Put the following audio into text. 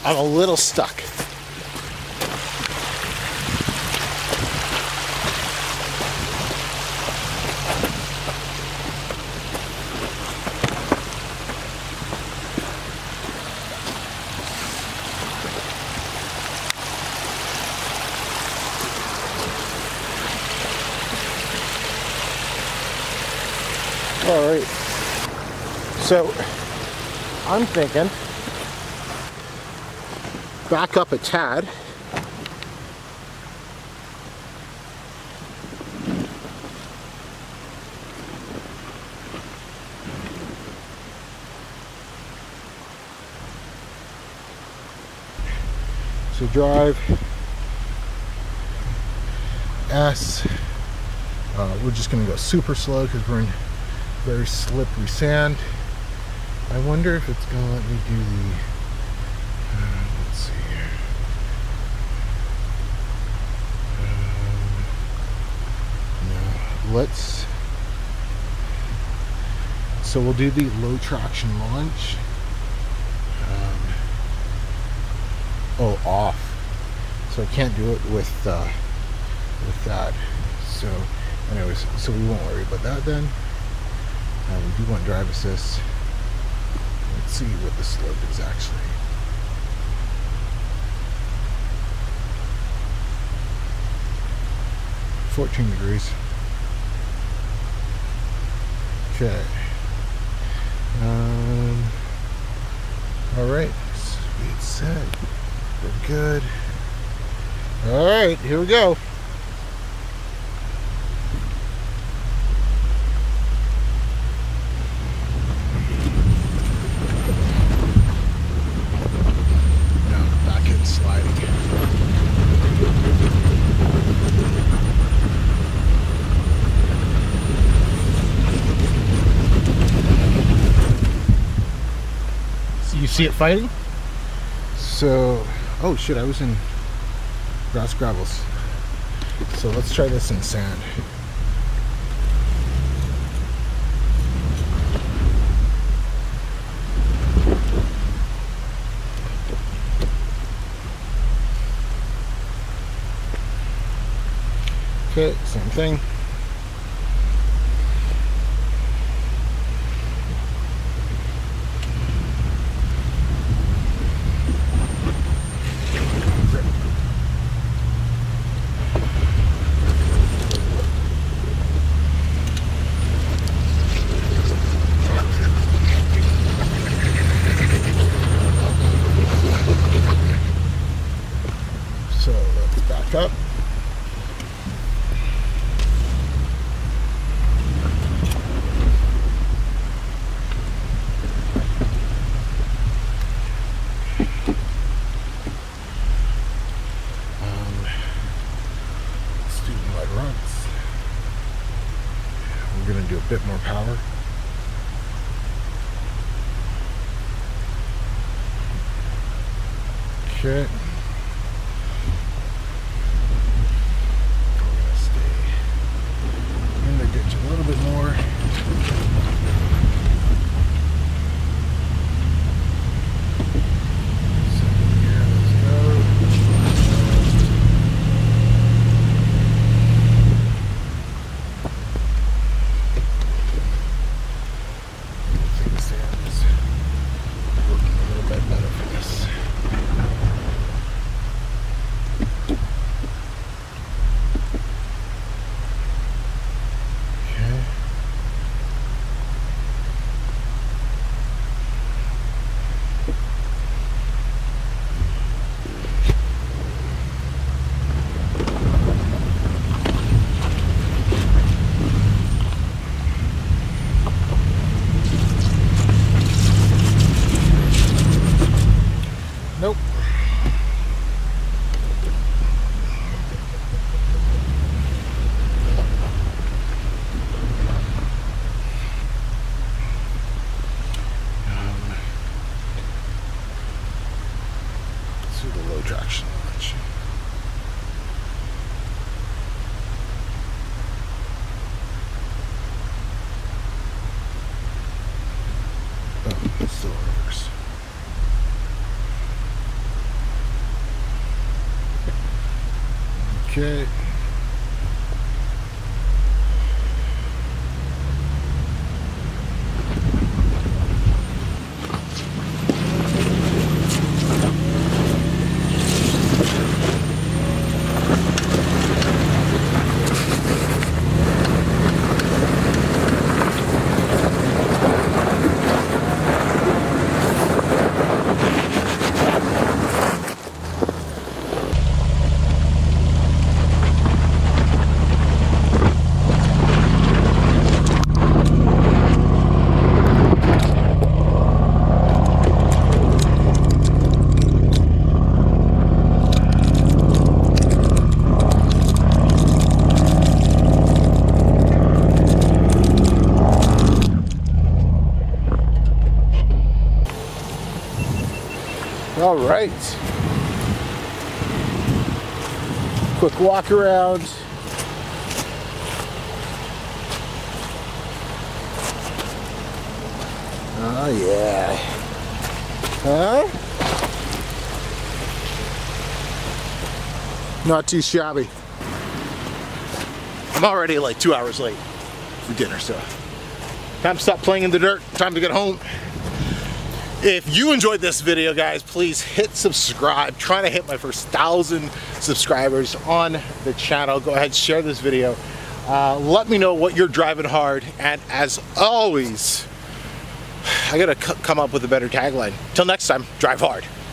I'm a little stuck. All right, so I'm thinking back up a tad. So drive S. We're just gonna go super slow because we're in very slippery sand. I wonder if it's gonna let me do the, let's see here. No, so we'll do the low traction launch. Oh, off. So I can't do it with that. So anyways, so we won't worry about that then. We do want drive assist. Let's see what the slope is actually. $14 degrees. Okay. All right. Speed set. We're good. All right. Here we go. You see it fighting? So, oh shit, I was in grass gravels. So let's try this in sand. Okay, same thing. So let's back up. Let's do mud runs. We're going to do a bit more power. Okay. A little bit more. So here, let's go. I think the sand is working a little bit better for this. Nope. Let's do the low traction launch. Oh, it's still in reverse. Okay. All right. Quick walk around. Oh yeah. Huh? Not too shabby. I'm already like 2 hours late for dinner, so time to stop playing in the dirt. Time to get home. If you enjoyed this video, guys, please hit subscribe. Trying to hit my first 1,000 subscribers on the channel. Go ahead, share this video. Let me know what you're driving hard. And as always, I gotta come up with a better tagline. Till next time, drive hard.